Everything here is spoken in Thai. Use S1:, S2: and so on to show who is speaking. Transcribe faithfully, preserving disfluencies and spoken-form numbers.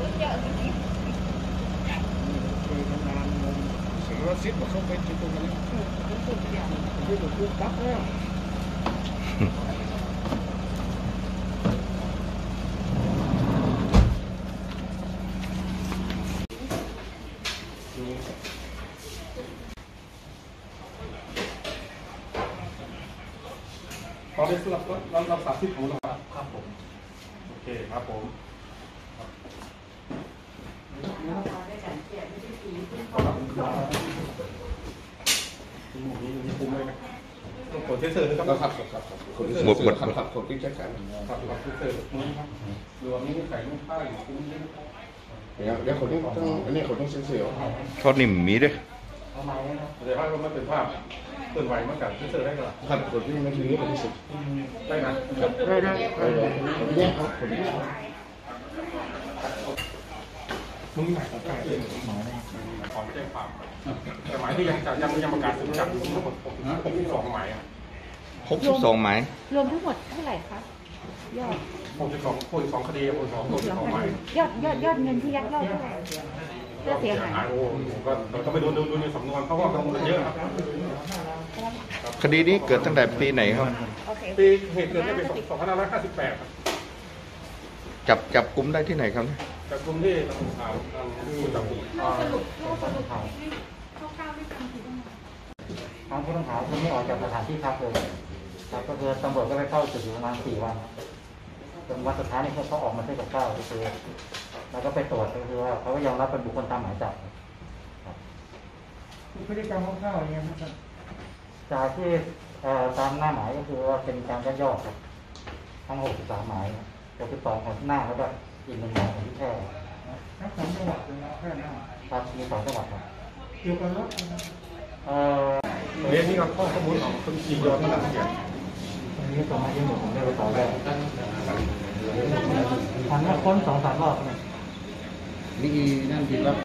S1: สารสิทธิ์ว่าเขาเป็นจุดตรงนั้นที่ถูกพูดปั๊บแล้วพอได้สลับก็เราเราสาธิตของเราครับผมโอเคครับผมกดเทสเซอร์นะครับครับครับหมดหมดครับกดพิจารณาครับครับเทสเซอร์นี้ครับรวมนี้ใส่ลูกผ้าอยู่คุ้มนี้เดี๋ยวเดี๋ยวคนต้องต้องอันนี้คนต้องเสียวทอดนิ่มมีด้วยเดี๋ยวภาพก็ไม่เป็นภาพเปิดไหวมากกับเทสเซอร์ได้ก่อนครับกดที่ไม่ถึงนี้เป็นที่สุดได้นะได้ได้ได้แยกครับคนแยกมึงหมายของการเองหมายขอแจ้งความแต่หมายที่ยังจะยังยังประกาศถึงจับทั้งหมดหกสิบสองหมาย
S2: หกสิบสองหมาย
S3: รวมทั้งหมดเท่าไหร่คะยอด
S1: หกสิบสองคนสองคดีคนสองคนสองหมาย
S3: ยอดยอดยอดเงินที่ยักยอดเท่าไหร่เพื่อเสียหาย
S1: โอ้ก็ต้องไปดูดูดูในสำนวนเขาว่ากังวลเยอะครับ
S2: คดีนี้เกิดตั้งแต่ปีไหนครับ
S1: ปีเหตุเกิดในปีสองพันห้าร้อยห้าสิบแปดครับ
S2: จับจับกลุ่มได้ที่ไหนครับ
S1: จับกลุ่มที่ทางข่าวทางที่จับกลุ่ม
S3: สรุปสรุปข่าวคร่าวๆไม่ทำผิดบ้าง
S4: ทางผู้ต้องหาคนไม่ออกจากสถานที่พักเลยครับก็คือตำรวจก็ไปเข้าจุดอยู่ประมาณสี่วันจนวันสุดท้ายนี่เขาออกมาที่กับเก้าก็คือแล้วก็ไปตรวจก็คือว่าเขาก็ยอมรับเป็นบุคคลตามหมายจับ
S3: พฤติกรรมคร่าวๆอย่างเงี้ยครับ
S4: จากที่ตามหน้าหมายก็คือว่าเป็นการยักยอกครับทั้งหกสิบสามหมายหกสิบสองของหน้าแล้วก็อีกหนึ่งหมายของที่แค่
S3: ทั้งสองจังหวัดเลยนะแค่นั้น
S4: ครับมีสองจังหวัดครับ
S3: เกี่ยวกับรถ
S4: เอ่อ
S1: เรื่องนี้เราข้อข้อมูลของคนขี่ยอดมาตั้งแต่
S4: ตรงนี้ส่งมาที่หมู่ผมได้ไปต่อแล้วทันว่าค้นสองสามรอบ
S1: นี่นั่นผิดแล้ว